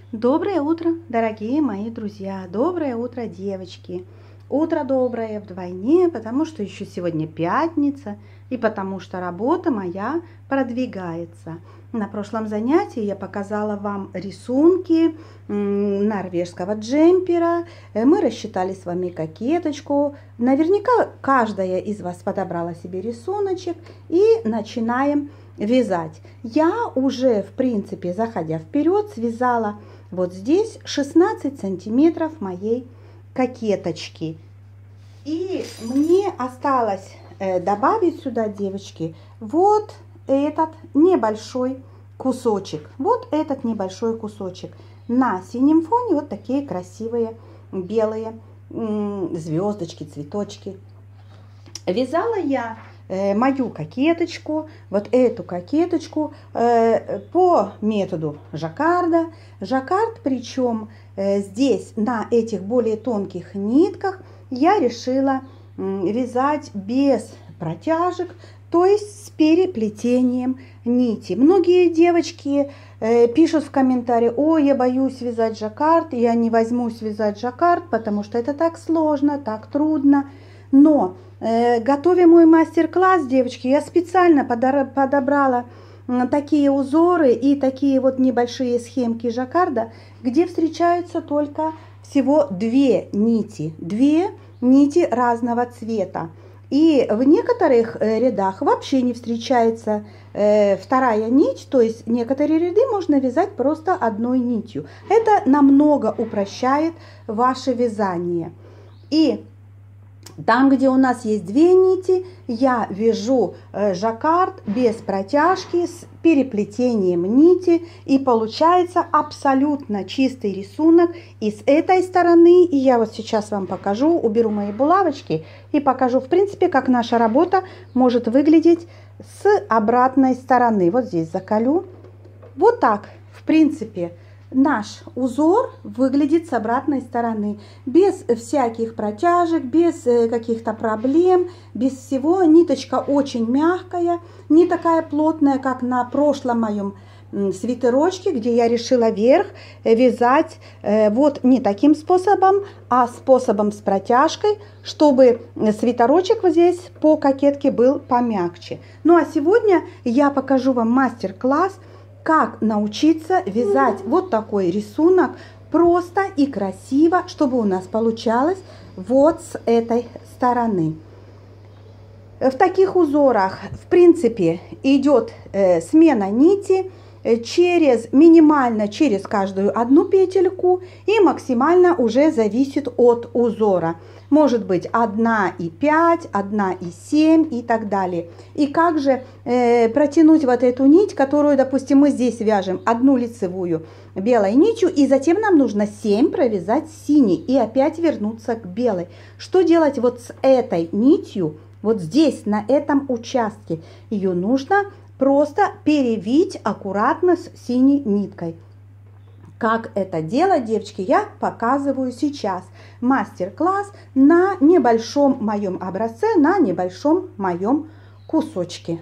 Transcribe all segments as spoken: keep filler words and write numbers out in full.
Доброе утро, дорогие мои друзья! Доброе утро, девочки! Утро доброе вдвойне, потому что еще сегодня пятница и потому что работа моя продвигается. На прошлом занятии я показала вам рисунки норвежского джемпера. Мы рассчитали с вами кокеточку. Наверняка каждая из вас подобрала себе рисуночек и начинаем вязать. Я уже, в принципе, заходя вперед, связала вот здесь шестнадцать сантиметров моей кокеточки. И мне осталось э, добавить сюда, девочки, вот этот небольшой кусочек. Вот этот небольшой кусочек. На синем фоне вот такие красивые белые звездочки, цветочки. Вязала я мою кокеточку, вот эту кокеточку э, по методу жаккарда. Жаккард, причем э, здесь на этих более тонких нитках я решила э, вязать без протяжек, то есть с переплетением нити. Многие девочки э, пишут в комментарии: ой, я боюсь вязать жаккард, я не возьмусь вязать жаккард, потому что это так сложно, так трудно. Но готовя мой мастер-класс, девочки, я специально подобрала такие узоры и такие вот небольшие схемки жаккарда, где встречаются только всего две нити, две нити разного цвета. И в некоторых рядах вообще не встречается вторая нить, то есть некоторые ряды можно вязать просто одной нитью. Это намного упрощает ваше вязание. И там, где у нас есть две нити, я вяжу жаккард без протяжки с переплетением нити, и получается абсолютно чистый рисунок. И с этой стороны, и я вот сейчас вам покажу, уберу мои булавочки и покажу, в принципе, как наша работа может выглядеть с обратной стороны. Вот здесь заколю. Вот так, в принципе, наш узор выглядит с обратной стороны, без всяких протяжек, без каких-то проблем, без всего. Ниточка очень мягкая, не такая плотная, как на прошлом моем свитерочке, где я решила верх вязать вот не таким способом, а способом с протяжкой, чтобы свитерочек вот здесь по кокетке был помягче. Ну а сегодня я покажу вам мастер-класс, как научиться вязать вот такой рисунок просто и красиво, чтобы у нас получалось вот с этой стороны. В таких узорах, в принципе, идет э, смена нити через минимально через каждую одну петельку и максимально уже зависит от узора. Может быть одна и пять, одна и семь и так далее. И как же э, протянуть вот эту нить, которую, допустим, мы здесь вяжем одну лицевую белой нитью, и затем нам нужно семь провязать синей и опять вернуться к белой. Что делать вот с этой нитью, вот здесь, на этом участке? Ее нужно просто перевить аккуратно с синей ниткой. Как это делать, девочки, я показываю сейчас. Мастер-класс на небольшом моем образце, на небольшом моем кусочке.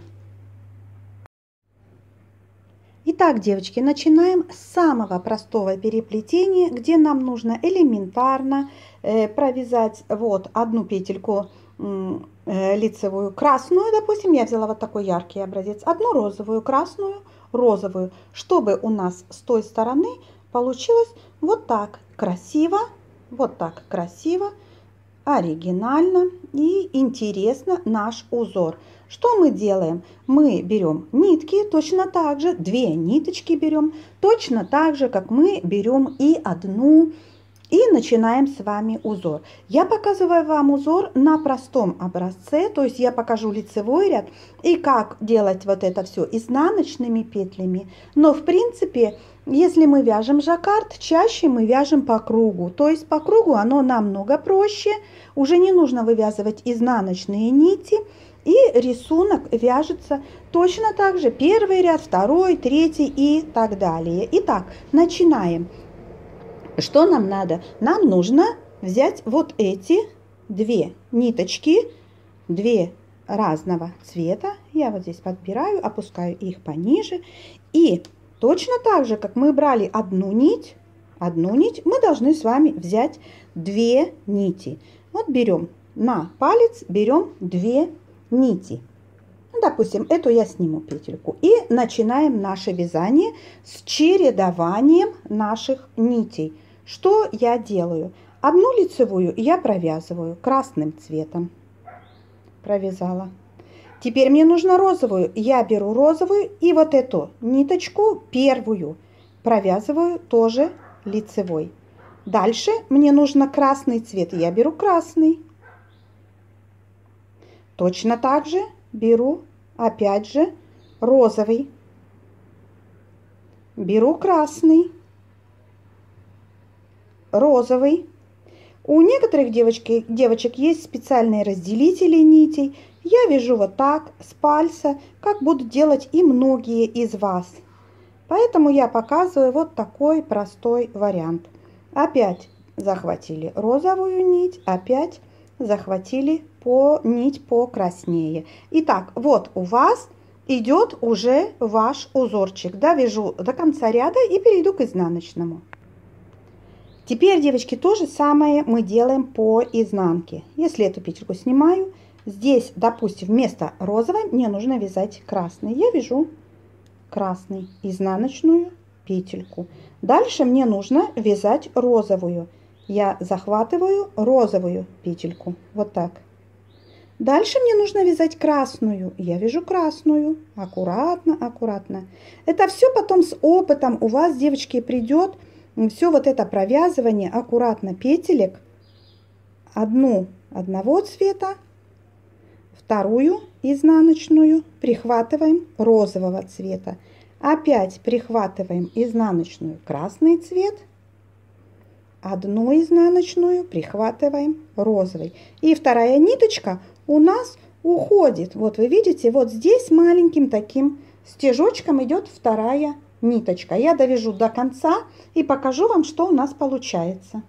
Итак, девочки, начинаем с самого простого переплетения, где нам нужно элементарно э, провязать вот одну петельку э, лицевую красную, допустим, я взяла вот такой яркий образец, одну розовую, красную, розовую, чтобы у нас с той стороны получилось вот так красиво, вот так красиво, оригинально и интересно наш узор. Что мы делаем? Мы берем нитки, точно так же, две ниточки берем, точно так же, как мы берем и одну, и начинаем с вами узор. Я показываю вам узор на простом образце, то есть я покажу лицевой ряд и как делать вот это все изнаночными петлями. Но в принципе, если мы вяжем жаккард, чаще мы вяжем по кругу. То есть по кругу оно намного проще, уже не нужно вывязывать изнаночные нити. И рисунок вяжется точно так же. Первый ряд, второй, третий и так далее. Итак, начинаем. Что нам надо? Нам нужно взять вот эти две ниточки, две разного цвета. Я вот здесь подбираю, опускаю их пониже. И точно так же, как мы брали одну нить, одну нить, мы должны с вами взять две нити. Вот берем на палец, берем две нити. Ну, допустим, эту я сниму петельку. И начинаем наше вязание с чередованием наших нитей. Что я делаю? Одну лицевую я провязываю красным цветом. Провязала. Теперь мне нужно розовую. Я беру розовую и вот эту ниточку первую провязываю тоже лицевой. Дальше мне нужно красный цвет. Я беру красный. Точно так же беру опять же розовый. Беру красный. Розовый. У некоторых девочки, девочек есть специальные разделители нитей. Я вяжу вот так с пальца, как будут делать и многие из вас. Поэтому я показываю вот такой простой вариант. Опять захватили розовую нить, опять захватили по нить покраснее. Итак, вот у вас идет уже ваш узорчик. Довяжу до конца ряда и перейду к изнаночному. Теперь, девочки, то же самое мы делаем по изнанке. Если эту петельку снимаю, здесь, допустим, вместо розовой мне нужно вязать красный. Я вяжу красный, изнаночную петельку. Дальше мне нужно вязать розовую. Я захватываю розовую петельку. Вот так. Дальше мне нужно вязать красную. Я вяжу красную. Аккуратно, аккуратно. Это все потом с опытом у вас, девочки, придет. Все вот это провязывание аккуратно петелек. Одну одного цвета, вторую изнаночную прихватываем розового цвета. Опять прихватываем изнаночную красный цвет. Одну изнаночную прихватываем розовый. И вторая ниточка у нас уходит. Вот вы видите, вот здесь маленьким таким стежочком идет вторая ниточка. Я довяжу до конца и покажу вам, что у нас получается.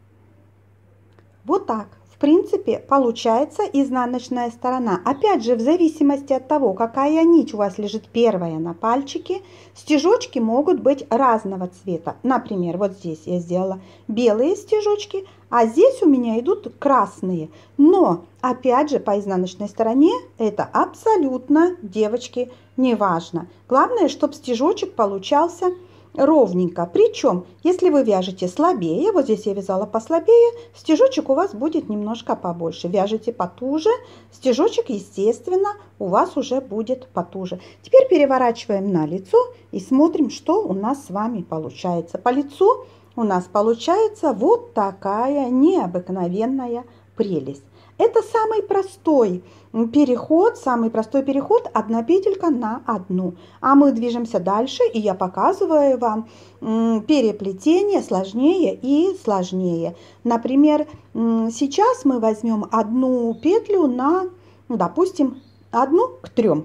Вот так. В принципе, получается изнаночная сторона. Опять же, в зависимости от того, какая нить у вас лежит первая на пальчике, стежочки могут быть разного цвета. Например, вот здесь я сделала белые стежочки, а здесь у меня идут красные. Но, опять же, по изнаночной стороне это абсолютно, девочки, не важно. Главное, чтобы стежочек получался ровненько. Причем, если вы вяжете слабее, вот здесь я вязала послабее, стежочек у вас будет немножко побольше. Вяжете потуже, стежочек, естественно, у вас уже будет потуже. Теперь переворачиваем на лицо и смотрим, что у нас с вами получается. По лицу у нас получается вот такая необыкновенная прелесть. Это самый простой переход, самый простой переход, одна петелька на одну. А мы движемся дальше, и я показываю вам переплетение сложнее и сложнее. Например, сейчас мы возьмем одну петлю на, ну, допустим, одну к трем.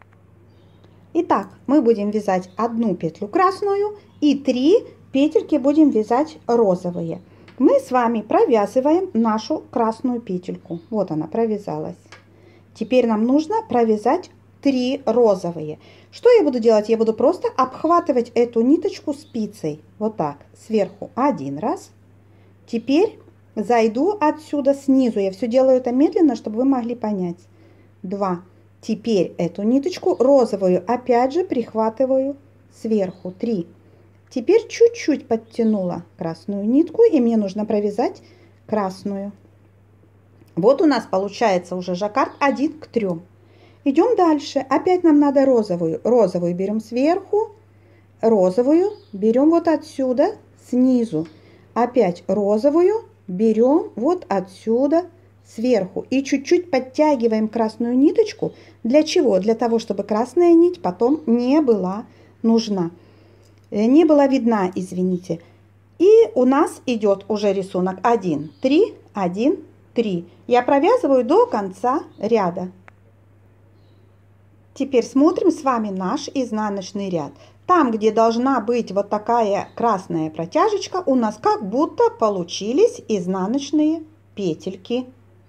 Итак, мы будем вязать одну петлю красную и три петельки будем вязать розовые. Мы с вами провязываем нашу красную петельку. Вот она провязалась. Теперь нам нужно провязать три розовые. Что я буду делать? Я буду просто обхватывать эту ниточку спицей. Вот так. Сверху один раз. Теперь зайду отсюда снизу. Я все делаю это медленно, чтобы вы могли понять. Два. Теперь эту ниточку розовую опять же прихватываю сверху. Три. Теперь чуть-чуть подтянула красную нитку, и мне нужно провязать красную. Вот у нас получается уже жаккард один к трем. Идем дальше. Опять нам надо розовую. Розовую берем сверху, розовую берем вот отсюда, снизу. Опять розовую берем вот отсюда, сверху. И чуть-чуть подтягиваем красную ниточку. Для чего? Для того, чтобы красная нить потом не была нужна. Не была видна, извините. И у нас идет уже рисунок один, три, один, три. Я провязываю до конца ряда. Теперь смотрим с вами наш изнаночный ряд. Там, где должна быть вот такая красная протяжечка, у нас как будто получились изнаночные петельки.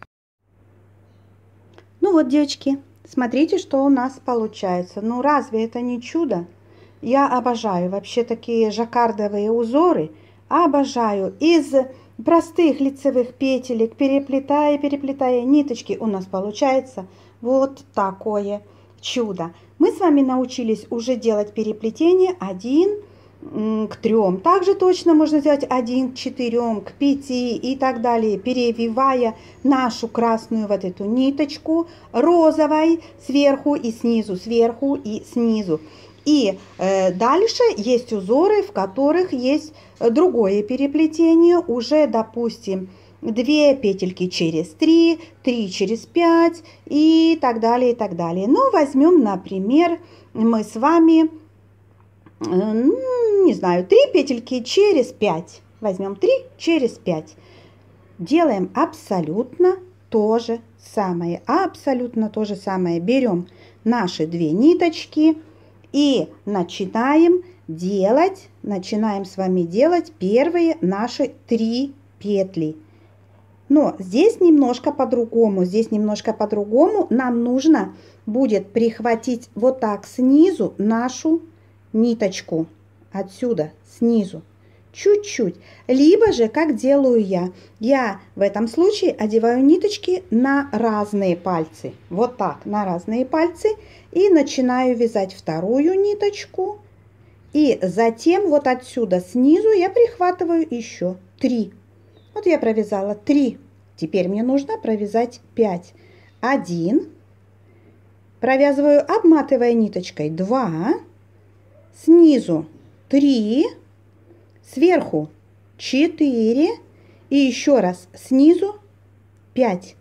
Ну вот, девочки, смотрите, что у нас получается. Ну разве это не чудо? Я обожаю вообще такие жаккардовые узоры. обожаю. Из простых лицевых петелек, переплетая, переплетая ниточки, у нас получается вот такое чудо. Мы с вами научились уже делать переплетение один к трем. Также точно можно сделать один к четырем, к пяти и так далее, перевивая нашу красную вот эту ниточку розовой сверху и снизу, сверху и снизу. И э, дальше есть узоры, в которых есть другое переплетение, уже, допустим, две петельки через три, три через пять и так далее, и так далее. Ну, возьмем, например, мы с вами, э, не знаю, три петельки через пять. Возьмем три через пять. Делаем абсолютно то же самое. Абсолютно то же самое. Берем наши две ниточки и начинаем делать, начинаем с вами делать первые наши три петли. Но здесь немножко по-другому, здесь немножко по-другому. Нам нужно будет прихватить вот так снизу нашу ниточку. Отсюда, снизу. Чуть-чуть. Либо же, как делаю я, я в этом случае одеваю ниточки на разные пальцы. Вот так, на разные пальцы. И начинаю вязать вторую ниточку. И затем вот отсюда снизу я прихватываю еще три. Вот я провязала три. Теперь мне нужно провязать пять. один. Провязываю, обматывая ниточкой, два. Снизу три. Сверху четыре. И еще раз снизу пять.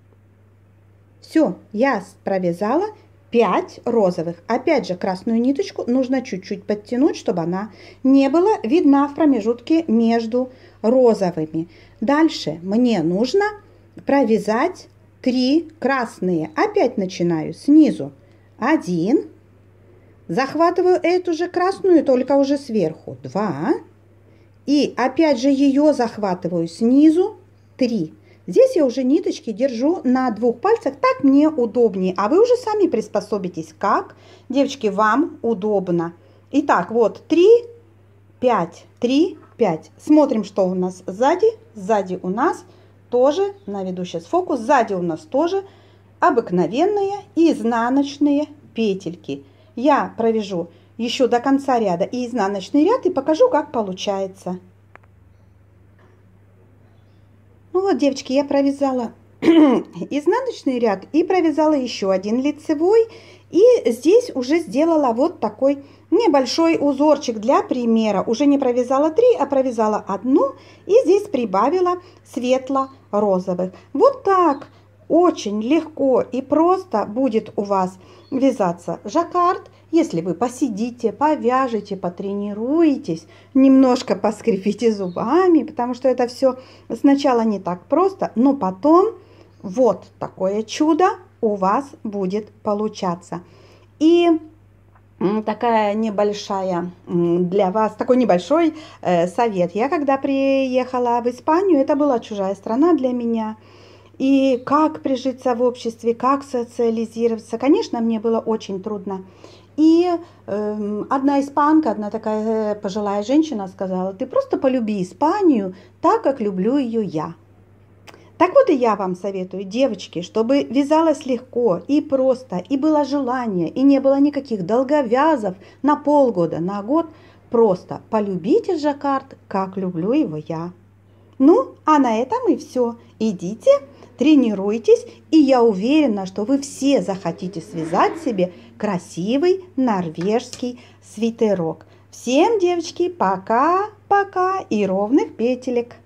Все, я провязала пять розовых. Опять же, красную ниточку нужно чуть-чуть подтянуть, чтобы она не была видна в промежутке между розовыми. Дальше мне нужно провязать три красные. Опять начинаю снизу. один. Захватываю эту же красную, только уже сверху. два. И опять же ее захватываю снизу. три. Здесь я уже ниточки держу на двух пальцах, так мне удобнее. А вы уже сами приспособитесь, как, девочки, вам удобно. Итак, вот три, пять, три, пять. Смотрим, что у нас сзади. Сзади у нас тоже, наведу сейчас фокус, сзади у нас тоже обыкновенные изнаночные петельки. Я провяжу еще до конца ряда и изнаночный ряд и покажу, как получается. Ну вот, девочки, я провязала изнаночный ряд и провязала еще один лицевой. И здесь уже сделала вот такой небольшой узорчик для примера. Уже не провязала три, а провязала одну. И здесь прибавила светло-розовых. Вот так очень легко и просто будет у вас вязаться жаккард. Если вы посидите, повяжете, потренируетесь, немножко поскрипите зубами, потому что это все сначала не так просто, но потом вот такое чудо у вас будет получаться. И такая небольшая для вас, такой небольшой э, совет. Я когда приехала в Испанию, это была чужая страна для меня. И как прижиться в обществе, как социализироваться, конечно, мне было очень трудно. И э, одна испанка, одна такая пожилая женщина сказала: ты просто полюби Испанию так, как люблю ее я. Так вот и я вам советую, девочки, чтобы вязалось легко и просто, и было желание, и не было никаких долговязов на полгода, на год. Просто полюбите жаккард, как люблю его я. Ну, а на этом и все. Идите, тренируйтесь, и я уверена, что вы все захотите связать себе красивый норвежский свитерок. Всем, девочки, пока-пока и ровных петелек!